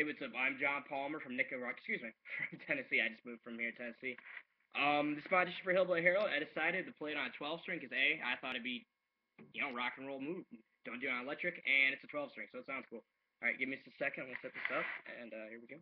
Hey, what's up? I'm John Palmer from Nicaragua. Excuse me, from Tennessee. I just moved from here, Tennessee. This is audition for Hillbilly Herald. I decided to play it on a 12 string because I thought it'd be, rock and roll move. Don't do it on electric, and it's a 12 string, so it sounds cool. All right, give me just a second. We'll set this up, and here we go.